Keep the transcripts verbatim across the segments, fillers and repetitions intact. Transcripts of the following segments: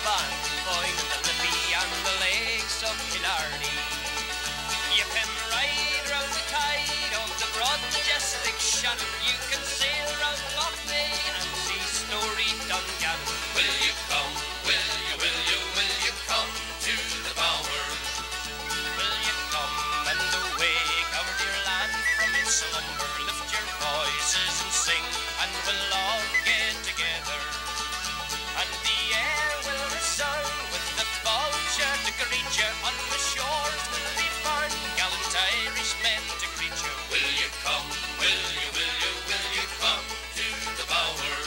Van, Point, the Liffey and the lakes of Killarney. You can ride round the tide of the broad majestic Shannon. You can sail round Loch Ness and see Story Dungannon. Will you come, will you, will you, will you come to the Bower? Will you come and awake our dear land from its slumber? Lift your voices and sing, and we'll all get together. And the air will resound with the vulture to greet you. On the shores will be found gallant Irishmen to greet you. Will you come, will you, will you, will you come to the Bower?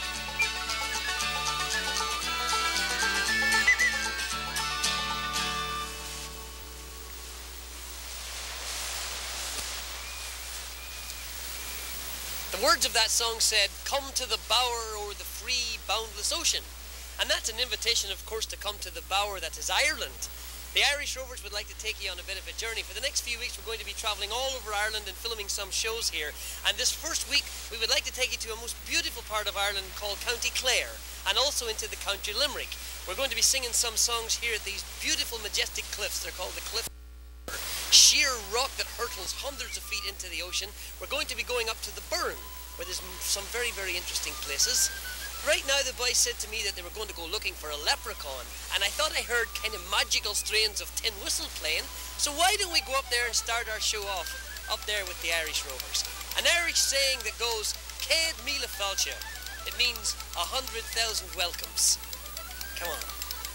The words of that song said, "Come to the bower o'er the free, boundless ocean." And that's an invitation, of course, to come to the bower that is Ireland. The Irish Rovers would like to take you on a bit of a journey. For the next few weeks, we're going to be travelling all over Ireland and filming some shows here. And this first week, we would like to take you to a most beautiful part of Ireland called County Clare, and also into the County Limerick. We're going to be singing some songs here at these beautiful, majestic cliffs. They're called the Cliffs. Sheer rock that hurtles hundreds of feet into the ocean. We're going to be going up to the Burren, where there's some very, very interesting places. Right now, the boys said to me that they were going to go looking for a leprechaun, and I thought I heard kind of magical strains of tin whistle playing. So why don't we go up there and start our show off up there with the Irish Rovers? An Irish saying that goes, "Céad míle fáilte." It means a hundred thousand welcomes. Come on.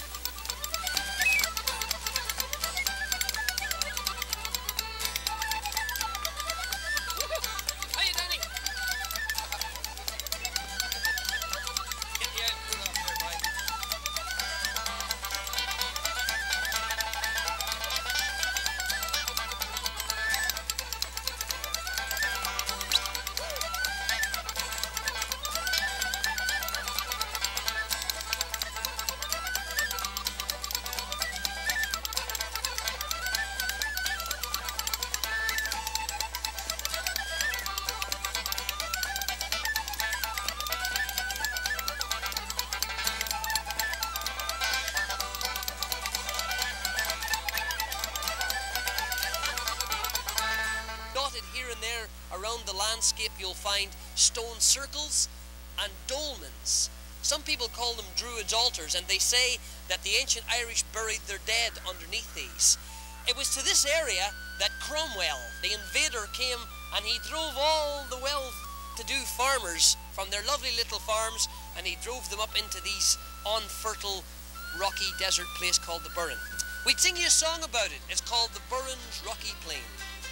Here and there around the landscape you'll find stone circles and dolmens. Some people call them Druids' altars, and they say that the ancient Irish buried their dead underneath these. It was to this area that Cromwell, the invader, came, and he drove all the well-to-do farmers from their lovely little farms, and he drove them up into these unfertile, rocky desert place called the Burren. We'd sing you a song about it. It's called the Burren's Rocky Plain.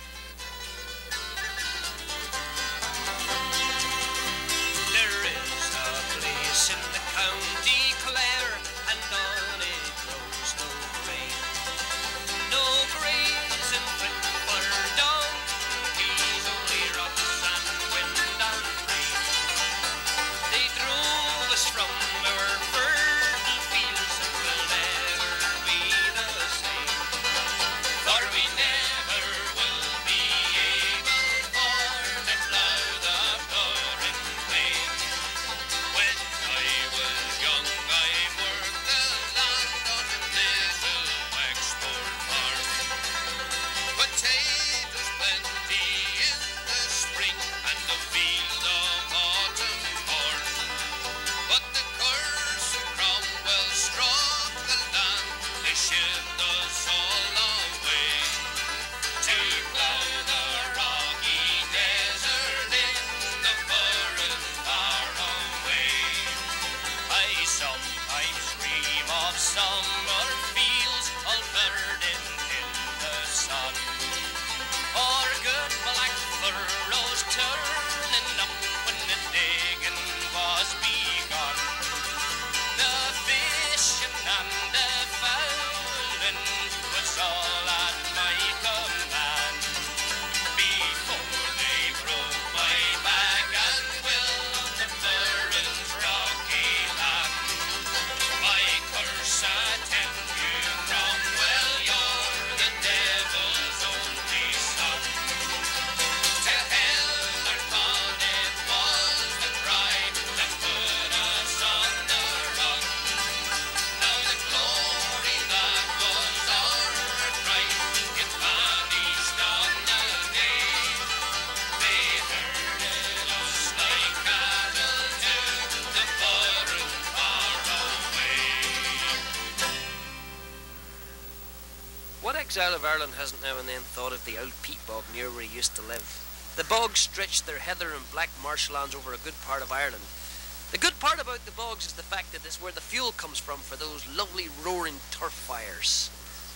There is a place in the county Clare, and on it knows no rain. No grazing fit for donkeys, only rocks and wind and rain. They drove us from our fertile fields, and will never be the same. For we never will be able for to plough the pouring plain. When I was young, I worked the land on a little Wexford farm. Potatoes plenty in the spring, and a field of autumn corn. But the curse of Cromwell struck the land, they shipped us all away to plough the rocky desert in the Burren far away. I sometimes dream of summer fields all burning in the sun, or good black furrows turning up when the digging was begun. The fishing and the fowling was all at my command before they broke my back and will on the Burren's rocky land. My curse attend exile of Ireland hasn't now and then thought of the old peat bog near where he used to live. The bogs stretched their heather and black marshlands over a good part of Ireland. The good part about the bogs is the fact that it's where the fuel comes from for those lovely roaring turf fires.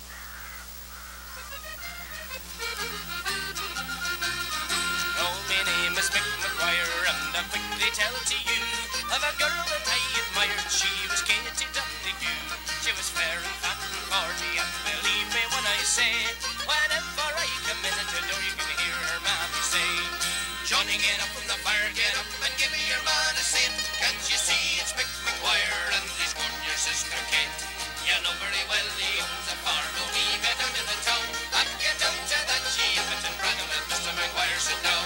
Oh, my name is Mick McGuire, and I quickly tell to you of a girl that I admired. She was Katie Donoghue. She was fair and fat and forty, and believe me when I say, whenever I come in at the door, you can hear her mammy say, Johnny, get up from the fire, get up and give me your man a cent. Can't you see it's Mick McGuire and he's gone your sister Kate? You know very well he owns a farm a wee bit out of the town. And get out to that she up it and braggle and Mister McGuire sit down.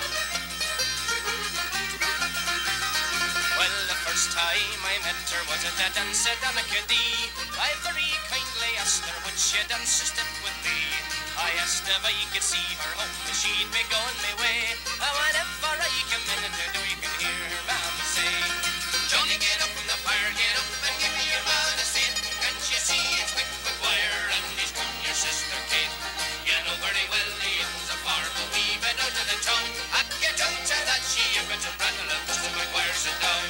Well, the first time I met her was at the dance at Donaghadee. I very kindly asked her would she dance a step with me. I asked if I could see her home, and she'd be going my way. And whenever I come in at the door, you can hear her mammy say, Johnny, get up from the fire, get up and give me your man a cent. Can't you see it's Mick McGuire and he's gone your sister Kate? You know very well he owns a farm a wee bit out of the town. And get out to that she a bit of rattle and Mister McGuire sit down.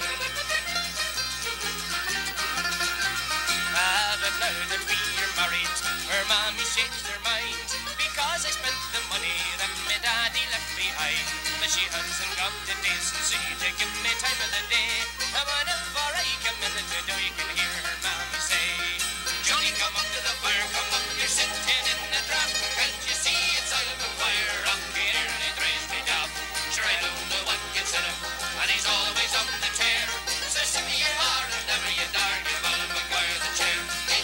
Ah, but now that we are married, her mammy changed her mind, because I spent the money that my daddy left behind. But she hasn't got the decency to give me time of the day. And whenever I come in at the door, you can hear her mammy say, Johnny, come up to the fire, come up, you're sitting in the trap. Can't you see it's out of the fire, up here and it raised me down. Sure, I don't know what gets in him, and he's always on the tear. So sit me your heart and never you dare give Alan McGuire the chair.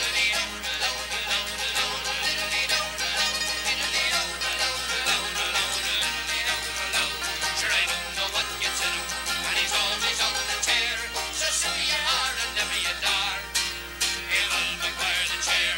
Sure, I don't know what gets in him, and he's always on the tear. So sit me your heart and never you dare give Alan McGuire the chair.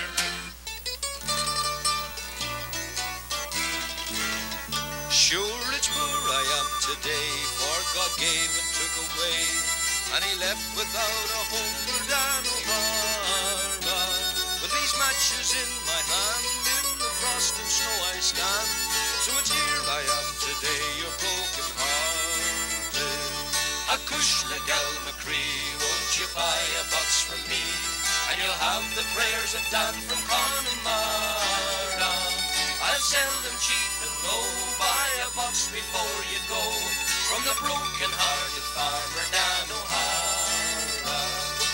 Sure, it's poor I am today, for God gave and took away, and he left without a home for Dan O'Hara. With these matches in my hand, in the frost and snow I stand. So it's here I am today, you're broken hearted. A cushla gal McCree, won't you buy a box from me? And you'll have the prayers of Dan from Connemara. I'll sell them cheap and low, buy a box before you go, from the broken-hearted farmer Dan O'Hara.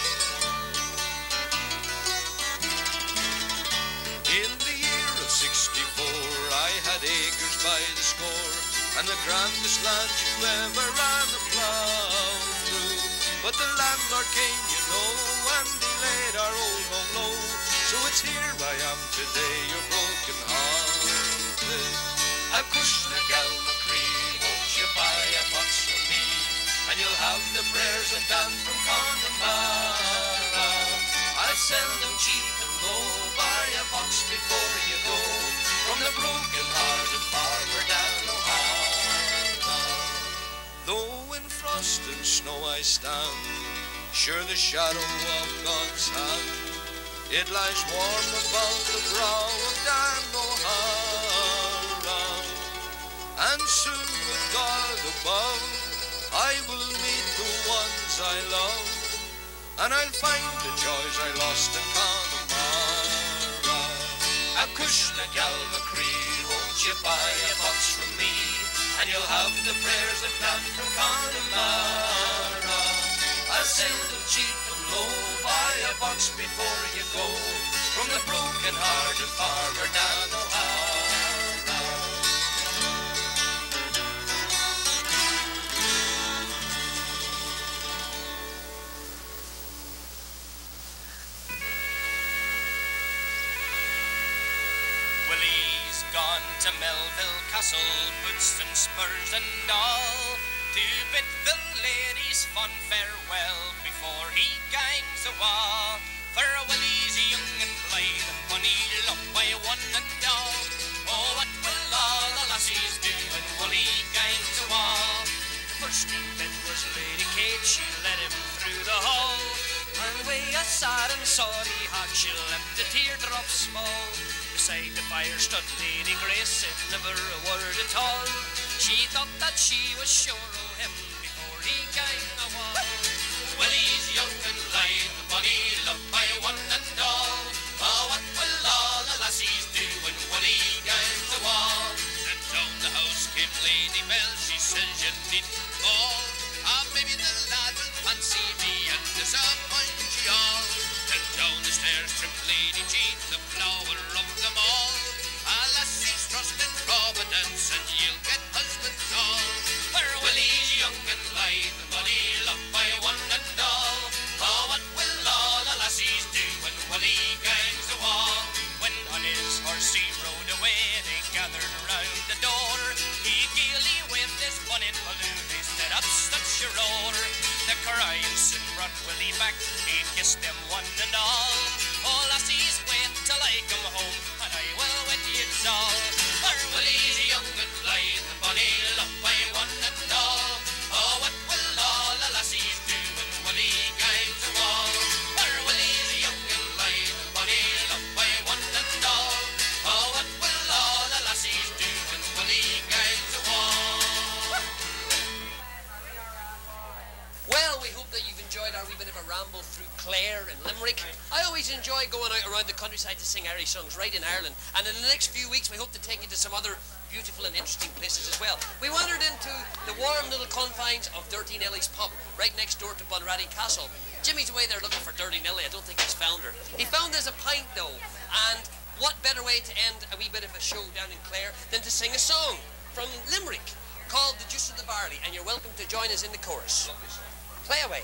In the year of sixty-four, I had acres by the score, and the grandest land you ever ran a plough through. But the landlord came, you know, and he laid our old home low. So it's here I am today, you're broken-hearted. A cushna gal McCree, won't you buy a box from me? And you'll have the prayers of Dan from Connemara. I'll sell them cheap and low, buy a box before you go, from the broken-hearted farmer Dan O'Hara. Though in frost and snow I stand, sure the shadow of God's hand, it lies warm about the brow of Dan O'Hara. And soon with God above, I will meet the ones I love, and I'll find the joys I lost in Connemara. A cushla gal McCree, won't you buy a box from me? And you'll have the prayers of Dan from Connemara. I'll sell them cheap and low, buy a box before you go, from the broken-hearted farmer Dan O'Hara. Willie's gone to Melville Castle, boots and spurs and all, to bid the ladies fond farewell before he gangs awa. For Willie's young and blithe and bonny, loved by one and all. Oh, what will all the lassies do when Willie gangs awa? The first he met was Lady Kate, she led him through the hall, and wi' a sad and sorry heart she let the teardrops fall. The beside the fire stood Lady Grace, said never a word at all. She thought that she was sure of him before he came a wall. Well, he's young and light, the bonny loved by one and all. Oh, what will all the lassies do when Willie gains the wall? And down the house came Lady Bell, she says you needn't fall. Ah, maybe the lad will fancy me and disappoint ye all. Then down the stairs tripped Lady Jean, the flower of them all. Ah, lassies, trust in Providence and you'll get husbands all. For Willie's young and light, the bonny loved by one and all. Oh, what will all the lassies do when Willie gains the wall? When on his horse he rode away, they gathered round the door. He gaily waved his bonnet balloon, he said, up such your roar. The crying soon brought Willie back, he kissed them one and all. Oh, lassies, wait till I come home, and I will wed yous all. For Willie's young and light, the bonny loved by one and all. Oh, what will all the lassies do when Willie gains the wall? For Willie's young and light, the bonny loved by one and all. Oh, what will all the lassies do when Willie gains the wall? Well, we hope that you've enjoyed our wee bit of a ramble through Clare and Limerick. I always enjoy going out around the countryside to sing Irish songs right in Ireland. And in the next few weeks, we hope to take you to some other beautiful and interesting places as well. We wandered into the warm little confines of Durty Nelly's pub, right next door to Bunratty Castle. Jimmy's away there looking for Durty Nelly. I don't think he's found her. He found us a pint, though. And what better way to end a wee bit of a show down in Clare than to sing a song from Limerick called The Juice of the Barley. And you're welcome to join us in the chorus. Play away.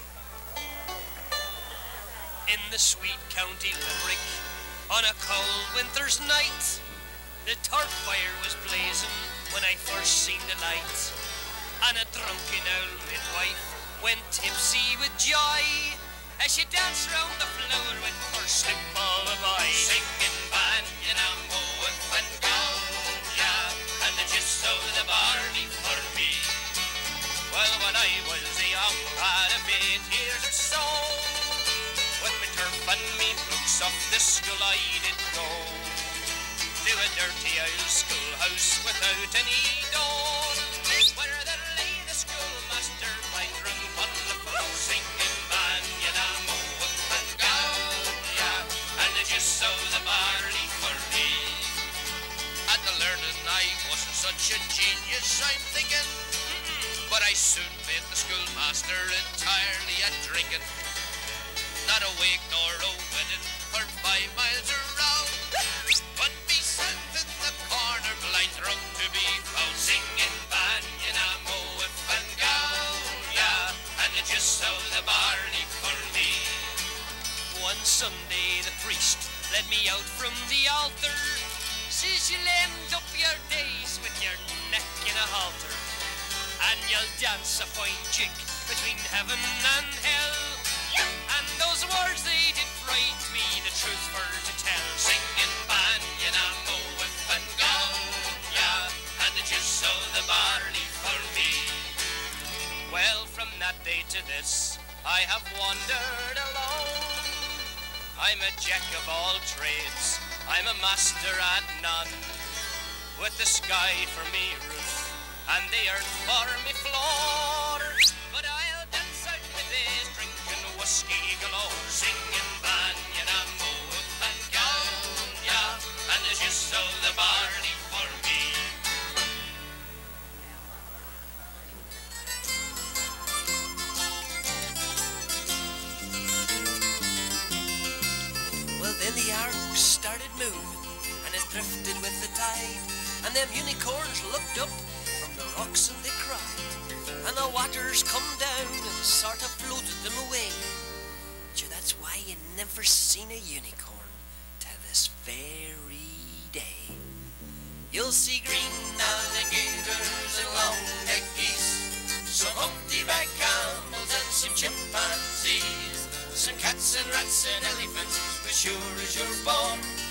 In the sweet county Limerick, on a cold winter's night, the turf fire was blazing when I first seen the light. And a drunken old midwife went tipsy with joy as she danced round the floor with her slip of a boy. Singing banyan and mowing and gown, yeah, and the gist of the barley for me. Well, when I was a young lad of eight years or so, with my turf and me books off the school I did go to a dirty old schoolhouse without any door, where there lay the schoolmaster by drunk on the floor, Singing banyan and mowing and gown, yeah, and the gist of the barley for me. At the learning I wasn't such a genius, I'm thinking, but I soon made the schoolmaster entirely a drinking. Not a wake nor a wedding for five miles around, but myself in the corner blind drunk to be found. Singing banyan and mowing and gown, yeah, and the gist of the barley for me. One Sunday the priest led me out from the altar, says you'll end up your days with your neck in a halter, and you'll dance a fine jig between heaven and hell. And those words they did fright me, the truth for to tell. Singing banyan and mowing and gown, yeah, and the gist of the barley for me. Well, from that day to this, I have wandered alone. I'm a jack of all trades, I'm a master at none. With the sky for me roof and the earth for me floor, but I'll dance out my days drinking whiskey galore. Singing banyan and mowing and gown, yeah, and the gist of the barley for me. Well, then the ark started moving, and it drifted with the tide, and them unicorns looked up from the rocks and they cried, and the waters come down and sort of floated them away. Sure, that's why you never seen a unicorn to this very day. You'll see green alligators and long-necked geese, some humpty-back camels and some chimpanzees, some cats and rats and elephants, as sure as you're born.